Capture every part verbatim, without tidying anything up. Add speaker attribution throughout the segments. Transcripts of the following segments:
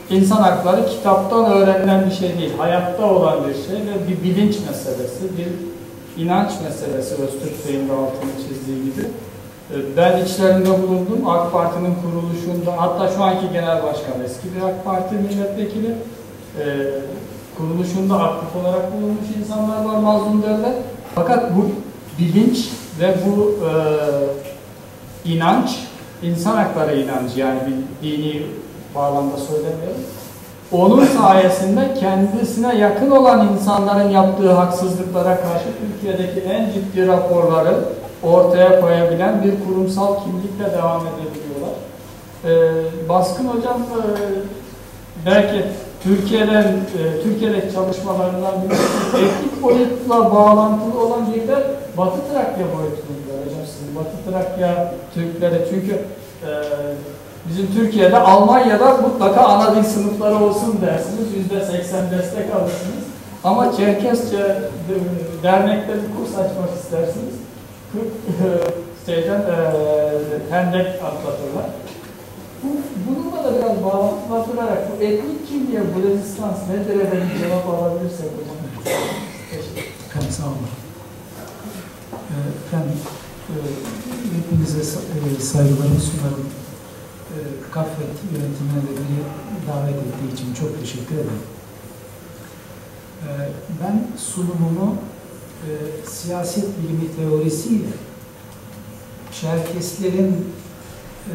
Speaker 1: insan hakları kitaptan öğrenilen bir şey değil, hayatta olan bir şey ve bir bilinç meselesi, bir inanç meselesi Öztürk Bey'in de altını çizdiği gibi. Ben içlerinde bulundum, AK Parti'nin kuruluşunda, hatta şu anki genel başkan eski bir AK Parti milletvekili, e, kuruluşunda aktif olarak bulunmuş insanlar var, mazlum devlet. Fakat bu bilinç ve bu e, inanç, insan hakları inancı, yani bir dini bağlamda söylemiyorum. Onun sayesinde kendisine yakın olan insanların yaptığı haksızlıklara karşı Türkiye'deki en ciddi raporları ortaya koyabilen bir kurumsal kimlikle devam edebiliyorlar. Ee, Baskın Hocam e, belki Türkiye'den, e, Türkiye'deki çalışmalarından bir etnik boyutla bağlantılı olan bir de Batı Trakya boyutunda hocam sizin. Batı Trakya Türkleri, çünkü e, bizim Türkiye'de, Almanya'da mutlaka ana dil sınıfları olsun dersiniz, yüzde seksen destek alırsınız. Ama Çerkesçe dernekte bir kurs açmak istersiniz, şeyden, e, hendek atlatırlar. Bu, bununla da biraz bağlantılarak bu etnik kimliğe, bu rezistans nedir diye bir cevap alabilirsek hocam.
Speaker 2: Efendim sağ olun. Efendim, e, hepinize saygılarımı sunarım. E, Kafet yönetimine de beni davet ettiği için çok teşekkür ederim. E, ben sunumumu e, siyaset bilimi teorisiyle Çerkeslerin e,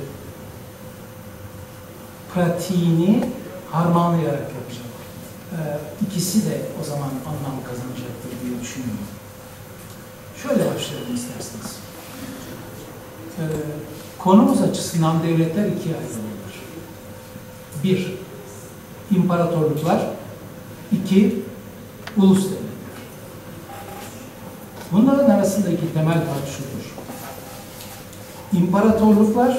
Speaker 2: pratiğini harmanlayarak yapacağım. E, ikisi de o zaman anlam kazanacaktır diye düşünüyorum. Şöyle başlayalım isterseniz. E, konumuz açısından devletler ikiye ayrılır. Bir, imparatorluklar. İki, ulus devletler. Bunların arasındaki temel fark şudur. İmparatorluklar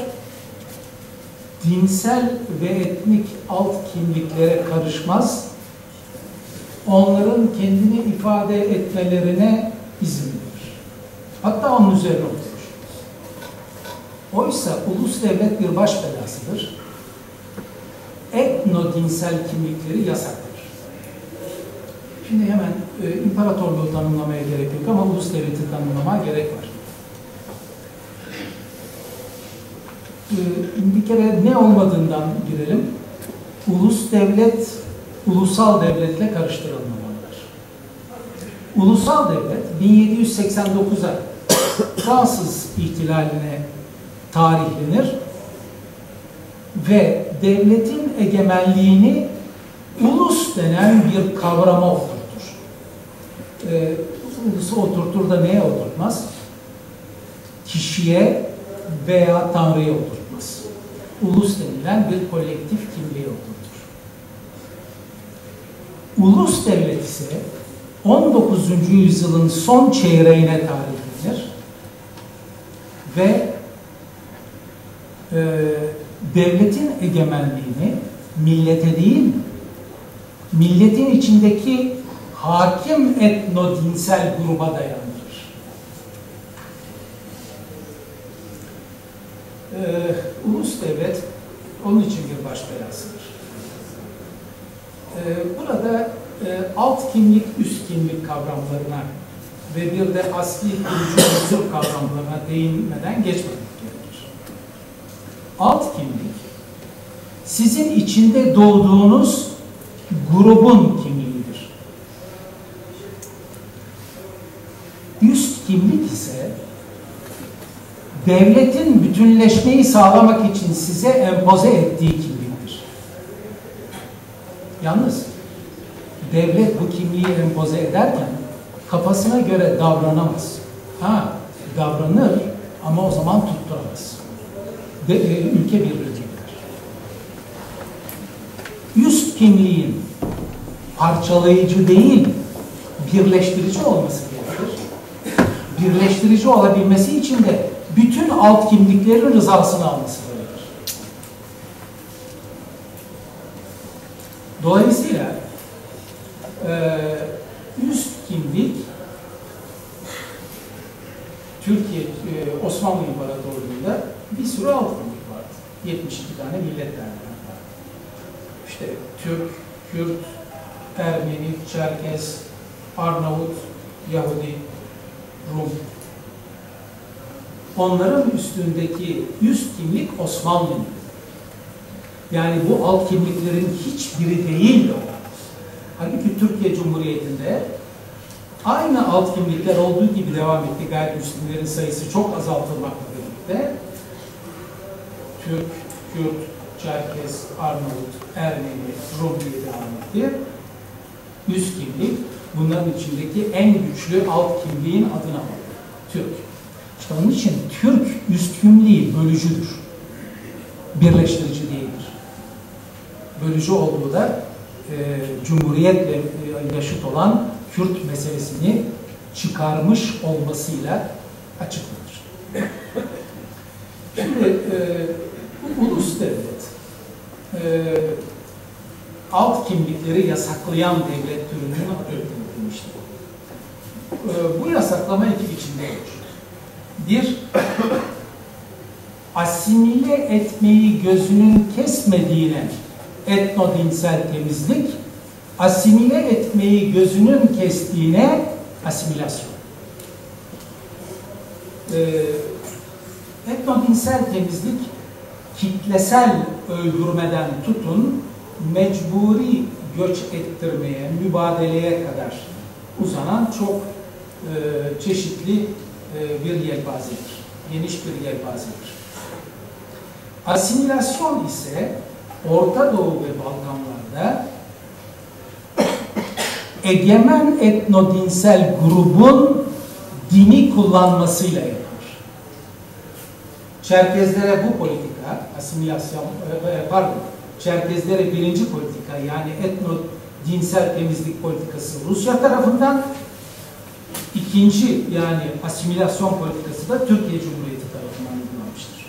Speaker 2: dinsel ve etnik alt kimliklere karışmaz, onların kendini ifade etmelerine izin verir. Hatta onun üzerine oturur. Oysa ulus devlet bir baş belasıdır. Etno-dinsel kimlikleri yasaktır. Şimdi hemen e, imparatorluğu tanımlamaya gerek yok ama ulus devleti tanımlamaya gerek var. E, bir kere ne olmadığından girelim. Ulus devlet, ulusal devletle karıştırılmamalıdır. Ulusal devlet bin yedi yüz seksen dokuza Fransız ihtilaline tarihlenir ve devletin egemenliğini ulus denen bir kavrama oturtur. Ee, ulusu oturtur da neye oturtmaz? Kişiye veya Tanrı'ya oturtmaz. Ulus denilen bir kolektif kimliğe oturtur. Ulus devlet ise on dokuzuncu yüzyılın son çeyreğine tarihlenir ve e, devletin egemenliğini millete değil, milletin içindeki hakim etno-dinsel gruba dayandırır. Ee, ulus devlet onun için bir baş belasıdır. Ee, burada e, alt kimlik, üst kimlik kavramlarına ve bir de asli kurucu unsur kavramlarına değinmeden geçmemek gerekir. Alt kimlik, sizin içinde doğduğunuz grubun kimliğidir. Üst kimlik ise devletin bütünleşmeyi sağlamak için size empoze ettiği kimliktir. Yalnız devlet bu kimliği empoze ederken kafasına göre davranamaz. Ha, davranır ama o zaman tutturamaz. De, e, ülke birbirine gider. Üst kimliğin parçalayıcı değil, birleştirici olması gerekir. Birleştirici olabilmesi için de bütün alt kimliklerin rızasını alması gerekir. Dolayısıyla e, üst kimlik Türkiye, e, Osmanlı İmparatorluğu'nda bir sürü alt kimlik vardı. yetmiş iki tane millet derneği vardı. işte Türk, Kürt, Ermeni, Çerkez, Arnavut, Yahudi, Rum. Onların üstündeki üst kimlik Osmanlı. Yani bu alt kimliklerin hiçbiri değil. Halbuki Türkiye Cumhuriyeti'nde aynı alt kimlikler olduğu gibi devam etti. Gayrimüslimlerin sayısı çok azaltılmakla birlikte Türk, Kürt, Çerkez, Arnavut, Ermeni, Rum diye devam etti. Üst kimlik bunların içindeki en güçlü alt kimliğin adına aldı. Türk. İşte onun için Türk üst kimliği bölücüdür. Birleştirici değildir. Bölücü olduğu da e, Cumhuriyetle e, yaşıt olan Kürt meselesini çıkarmış olmasıyla açıklanır. Şimdi e, bu ulus devlet e, alt kimlikleri yasaklayan devlet türünün adı öğretilmiştir. E, bu yasaklama iki biçimde olur. Bir, asimile etmeyi gözünün kesmediğine etnodinsel temizlik, asimile etmeyi gözünün kestiğine asimilasyon. Ee, etnodinsel temizlik, kitlesel öldürmeden tutun, mecburi göç ettirmeye, mübadeleye kadar uzanan çok e, çeşitli e, bir yelpazedir. Geniş bir yelpazedir. Asimilasyon ise Orta Doğu ve Balkanlarda egemen etnodinsel grubun dini kullanmasıyla yapılır. Çerkezlere bu politika, asimilasyon, pardon, Çerkezlere birinci politika yani etnodinsel temizlik politikası Rusya tarafından, ikinci yani asimilasyon politikası da Türkiye Cumhuriyeti tarafından uygulanmıştır.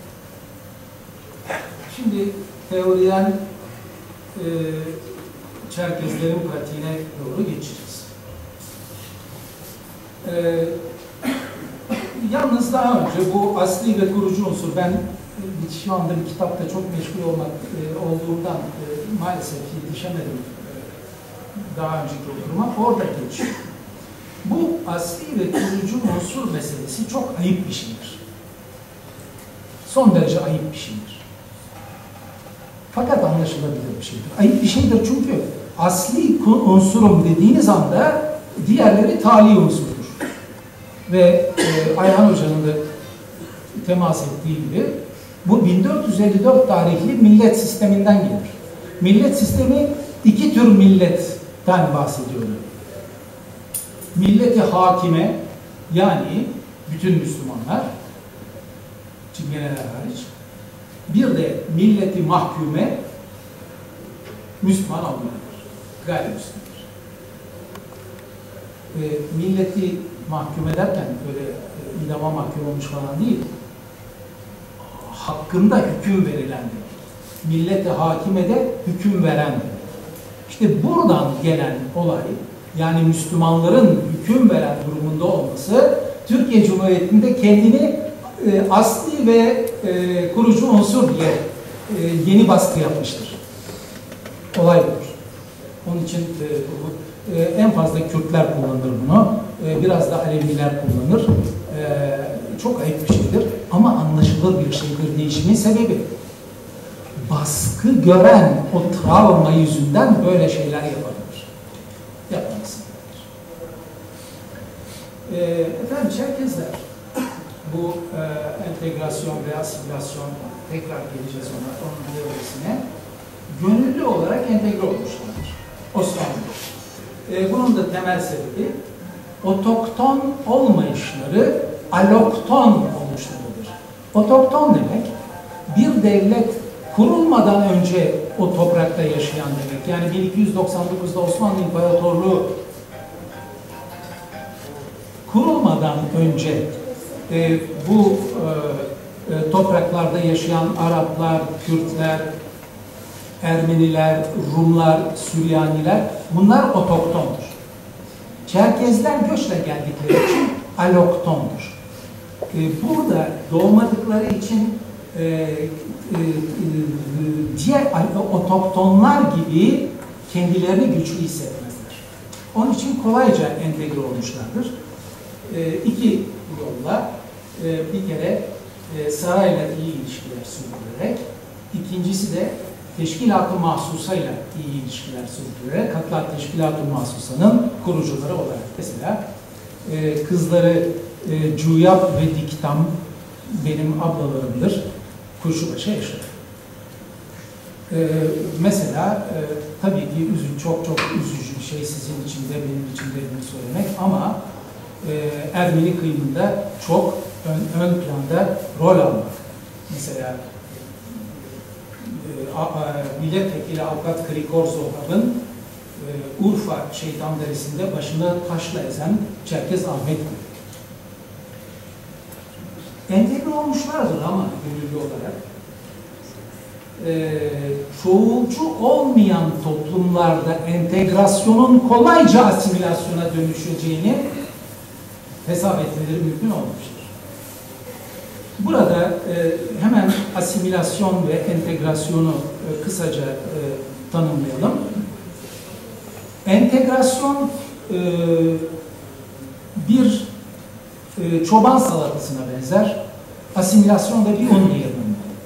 Speaker 2: Şimdi teoriyen e, Çerkezlerin pratiğine doğru geçeceğiz. E, yalnız daha önce bu asli ve kurucu unsur, ben şu anda bir kitapta çok meşgul olmak e, olduğumdan e, maalesef yetişemedim e, daha önceki oturuma, orada geçiyor. Bu asli ve kurucu unsur meselesi çok ayıp bir şeydir. Son derece ayıp bir şeydir. Fakat anlaşılabilir bir şeydir. Ayıp bir şeydir çünkü asli unsurum dediğiniz anda diğerleri tali unsurdur. Ve e, Ayhan Hoca'nın da temas ettiği gibi bu bin dört yüz elli dört tarihli millet sisteminden gelir. Millet sistemi iki tür milletten bahsediyor. Milleti hakime, yani bütün Müslümanlar, Çingeneler hariç, bir de milleti mahkume, Müslüman olmayanlar, gayrimüslimler. E, milleti mahkum ederken böyle e, idama mahkum olmuş falan değil, hakkında hüküm verilen demek. Milleti hakime de hüküm veren demek. İşte buradan gelen olay, yani Müslümanların hüküm veren durumunda olması, Türkiye Cumhuriyeti'nde kendini e, asli ve e, kurucu unsur diye e, yeni baskı yapmıştır. Olay budur. Onun için e, bu, e, en fazla Kürtler kullanır bunu, e, biraz da Aleviler kullanır. E, çok ayıp bir şeydir ama anlaşılır bir şeydir. Değişimin sebebi, baskı gören o travma yüzünden böyle şeyler yapabilir. Yapmasınlar. E, efendim Çerkezler, bu e, entegrasyon ve asimilasyon, tekrar geleceğiz ona, onun teorisine, gönüllü olarak entegre olmuşlardır Osmanlı. E, bunun da temel sebebi otokton olmayışları alokton olmuşlarıdır. Otokton demek bir devlet kurulmadan önce o toprakta yaşayan demek. Yani bin iki yüz doksan dokuzda Osmanlı İmparatorluğu kurulmadan önce e, bu e, e, topraklarda yaşayan Araplar, Kürtler, Ermeniler, Rumlar, Süryaniler, bunlar otoktondur. Çerkezler göçle geldikleri için aloktondur. Ee, burada doğmadıkları için e, e, e, diğer otoktonlar gibi kendilerini güçlü hissetmezler. Onun için kolayca entegre olmuşlardır. E, iki yolla, e, bir kere e, sarayla iyi ilişkiler sürdürerek, ikincisi de teşkilat-ı mahsusayla iyi ilişkiler sürdürerek, hatta teşkilat-ı mahsusanın kurucuları olarak. Mesela e, kızları e, Cuyap ve Diktam benim ablalarımdır. Kuşubaşı yaşadı. Ee, mesela e, tabii ki üzü, çok çok üzücü bir şey sizin için de benim için de bunu söylemek ama e, Ermeni kıyımında çok ön, ön planda rol almak. Mesela e, a, a, milletvekili avukat Krikor Zohrab'ın e, Urfa Şeytan Deresi'nde başını taşla ezen Çerkez Ahmet Gül. Entegre olmuşlardır ama gönüllü olarak. Ee, çoğulcu olmayan toplumlarda entegrasyonun kolayca asimilasyona dönüşeceğini hesap etmeleri mümkün olmuştur. Burada e, hemen asimilasyon ve entegrasyonu e, kısaca e, tanımlayalım. Entegrasyon e, bir e, çoban salatasına benzer. Asimilasyon da bir un değirmeni.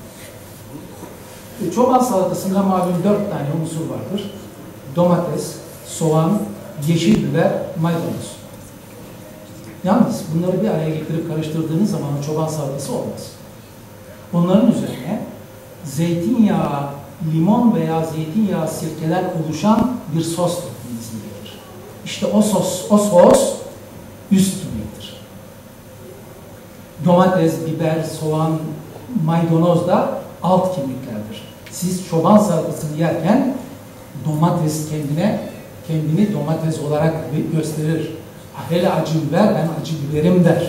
Speaker 2: E, çoban salatasında malum dört tane unsur vardır. Domates, soğan, yeşil biber, maydanoz. Yalnız bunları bir araya getirip karıştırdığınız zaman çoban salatası olmaz. Onların üzerine zeytinyağı, limon veya zeytinyağı sirkeler oluşan bir sos dökülmesi gerekir. İşte o sos, o sos üst kimliktir. Domates, biber, soğan, maydanoz da alt kimliklerdir. Siz çoban salatasını yerken domates kendine kendini domates olarak gösterir. Hele acı biber, ben acı biberim der.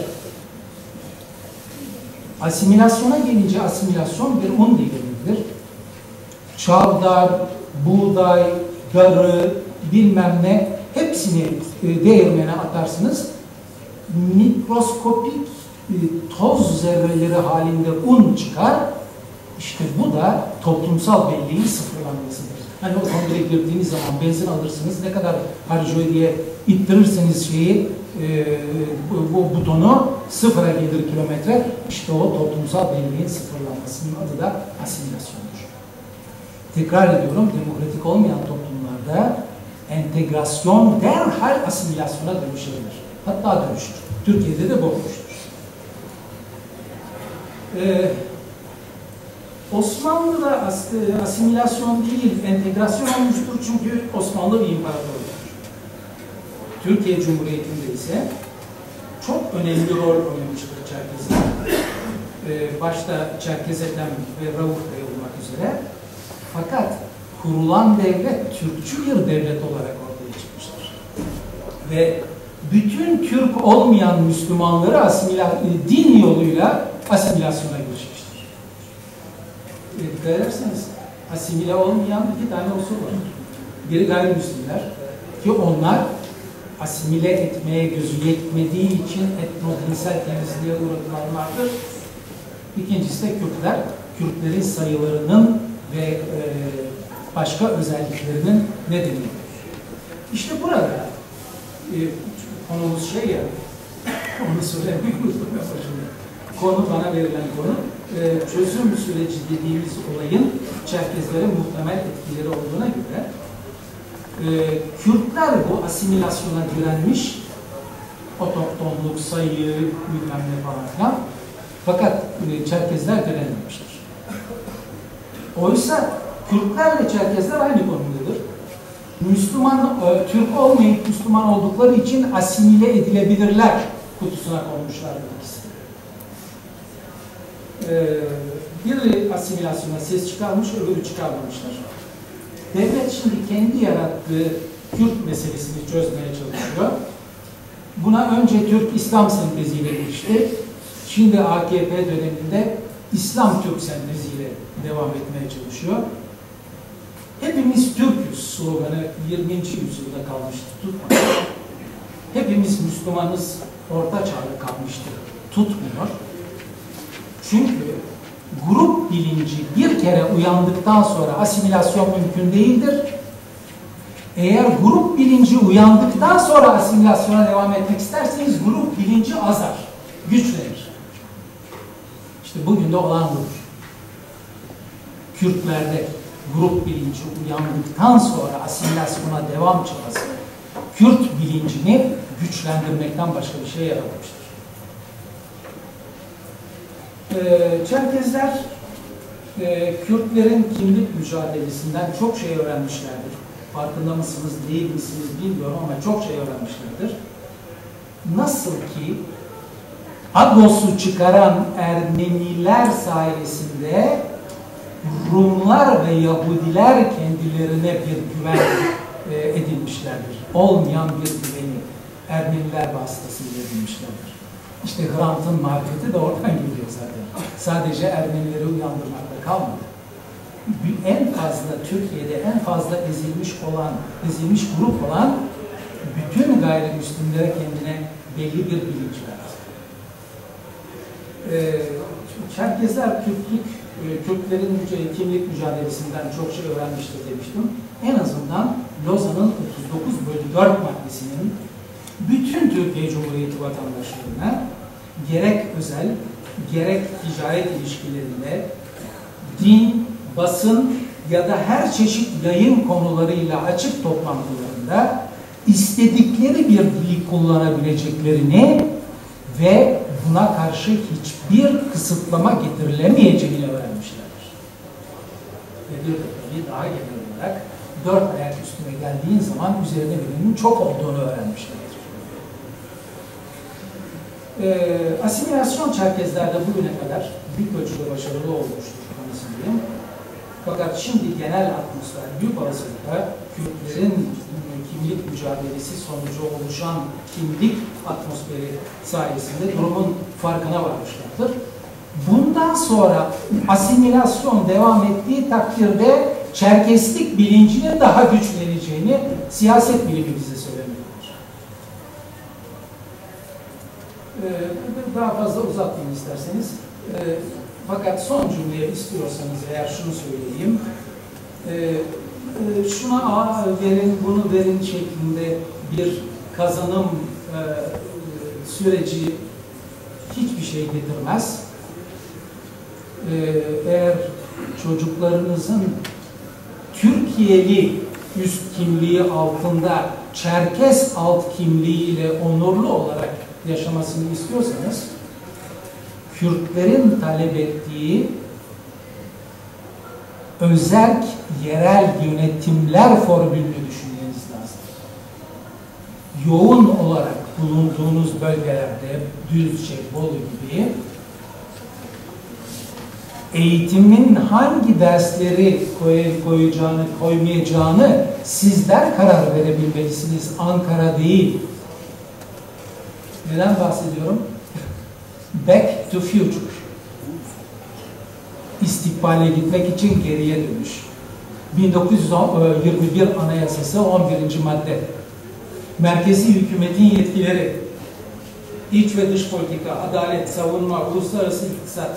Speaker 2: Asimilasyona gelince asimilasyon bir un değirmenidir. Çavdar, buğday, darı, bilmem ne hepsini e, değirmene atarsınız. Mikroskopik e, toz zerreleri halinde un çıkar. İşte bu da toplumsal belleğin sıfırlanmasıdır. Hani o kongreye girdiğiniz zaman benzin alırsınız, ne kadar harcıyor diye ittirirseniz şeyi, e, bu, bu butonu sıfıra gelir kilometre. İşte o toplumsal belleğin sıfırlanmasının adı da asimilasyondur. Tekrar ediyorum, demokratik olmayan toplumlarda entegrasyon derhal asimilasyona dönüşebilir. Hatta dönüşür. Türkiye'de de bu olmuştur. Ee, Osmanlı'da as asimilasyon değil, entegrasyon olmuştur çünkü Osmanlı bir imparatorluktur. Türkiye Cumhuriyeti'nde ise çok önemli rol oynamıştır Çerkezler. Ee, başta Çerkez Ethem ve Rauf Bey olmak üzere. Fakat kurulan devlet Türkçü bir devlet olarak ortaya çıkmıştır. Ve bütün Türk olmayan Müslümanları asimila din yoluyla asimilasyona girişmiştir. Dikkat ederseniz asimile olmayan iki tane unsur var. Biri gayrimüslimler ki onlar asimile etmeye gözü yetmediği için etnodinsel temizliğe uğratılanlardır. İkincisi de Kürtler. Kürtlerin sayılarının ve e, başka özelliklerinin nedeni. İşte burada e, konumuz şey ya, onu söylemeyi unuttum ya başında. Konu, bana verilen konu, e, çözüm süreci dediğimiz olayın Çerkezlere muhtemel etkileri olduğuna göre e, Kürtler bu asimilasyona direnmiş, otoktonluk, sayı, bilmem ne falan filan. Fakat e, Çerkezler direnmemiştir. Oysa Kürtlerle Çerkezler aynı konumdadır. Müslüman, e, Türk olmayıp Müslüman oldukları için asimile edilebilirler kutusuna konmuşlardır ikisi. Ee, biri asimilasyona ses çıkarmış, öbürü çıkarmamışlar. Devlet şimdi kendi yarattığı Kürt meselesini çözmeye çalışıyor. Buna önce Türk İslam senteziyle girişti. Şimdi A K P döneminde İslam Türk senteziyle devam etmeye çalışıyor. Hepimiz Türk'üz sloganı yirminci yüzyılda kalmıştı, tutmadı. Hepimiz Müslümanız, orta çağda kalmıştı, tutmuyor. Çünkü grup bilinci bir kere uyandıktan sonra asimilasyon mümkün değildir. Eğer grup bilinci uyandıktan sonra asimilasyona devam etmek isterseniz grup bilinci azar, güçlenir. İşte bugün de olan budur. Kürtlerde grup bilinci uyandıktan sonra asimilasyona devam çabası Kürt bilincini güçlendirmekten başka bir şey yaramamıştır. Ee, Çerkezler e, Kürtlerin kimlik mücadelesinden çok şey öğrenmişlerdir. Farkında mısınız, değil misiniz bilmiyorum ama çok şey öğrenmişlerdir. Nasıl ki Agos'u çıkaran Ermeniler sayesinde Rumlar ve Yahudiler kendilerine bir güven e, edinmişlerdir. Olmayan bir güveni Ermeniler vasıtasıyla edinmişlerdir. İşte Grant'ın marifeti de oradan geliyor zaten. Sadece Ermenileri uyandırmakta kalmadı. En fazla Türkiye'de en fazla ezilmiş olan, ezilmiş grup olan bütün gayrimüslimlere kendine belli bir bilinç verdi. Ee, Çerkezler Kürtlük, Kürtlerin kimlik mücadelesinden çok şey öğrenmiştir demiştim. En azından Lozan'ın otuz dokuz bölü dört maddesinin bütün Türkiye Cumhuriyeti vatandaşlarına gerek özel, gerek ticaret ilişkilerinde din, basın ya da her çeşit yayın konularıyla açık toplantılarında istedikleri bir dili kullanabileceklerini ve buna karşı hiçbir kısıtlama getirilemeyeceğini öğrenmişlerdir. Ve bir de tabii daha genel olarak dört ayak üstüne geldiğin zaman üzerine birinin çok olduğunu öğrenmişlerdir. Ee, asimilasyon Çerkezlerde bugüne kadar büyük ölçüde başarılı olmuştur konusundayım. Fakat şimdi genel atmosfer büyük olasılıkla Kürtlerin kimlik mücadelesi sonucu oluşan kimlik atmosferi sayesinde durumun farkına varmışlardır. Bundan sonra asimilasyon devam ettiği takdirde Çerkeslik bilincinin daha güçleneceğini siyaset bilimi bize söylemiyorlar. Ee, daha fazla uzatmayayım isterseniz. Ee, fakat son cümleye istiyorsanız eğer şunu söyleyeyim. Ee, şuna verin, bunu verin şeklinde bir kazanım e, süreci hiçbir şey getirmez. Ee, eğer çocuklarınızın Türkiye'li üst kimliği altında Çerkes alt kimliğiyle onurlu olarak yaşamasını istiyorsanız Kürtlerin talep ettiği özerk yerel yönetimler formülünü düşünmeniz lazım. Yoğun olarak bulunduğunuz bölgelerde Düzce, Bolu gibi eğitimin hangi dersleri koy, koyacağını, koymayacağını sizler karar verebilmelisiniz. Ankara değil. Neden bahsediyorum? Back to future. İstikbale gitmek için geriye dönüş. bin dokuz yüz yirmi bir Anayasası on birinci madde. Merkezi hükümetin yetkileri, iç ve dış politika, adalet, savunma, uluslararası iktisat,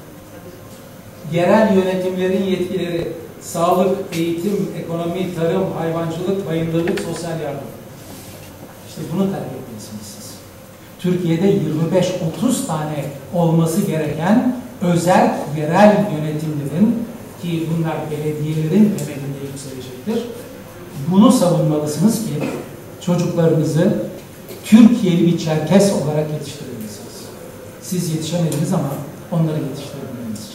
Speaker 2: yerel yönetimlerin yetkileri, sağlık, eğitim, ekonomi, tarım, hayvancılık, bayındırlık, sosyal yardım. İşte bunu talep etmelisiniz siz. Türkiye'de yirmi beş otuz tane olması gereken özel yerel yönetimlerin, ki bunlar belediyelerin temelinde yükselecektir, bunu savunmalısınız ki çocuklarınızı Türkiye'li bir Çerkes olarak yetiştirebilirsiniz. Siz yetişemediniz ama onları yetiştirebilmeniz için.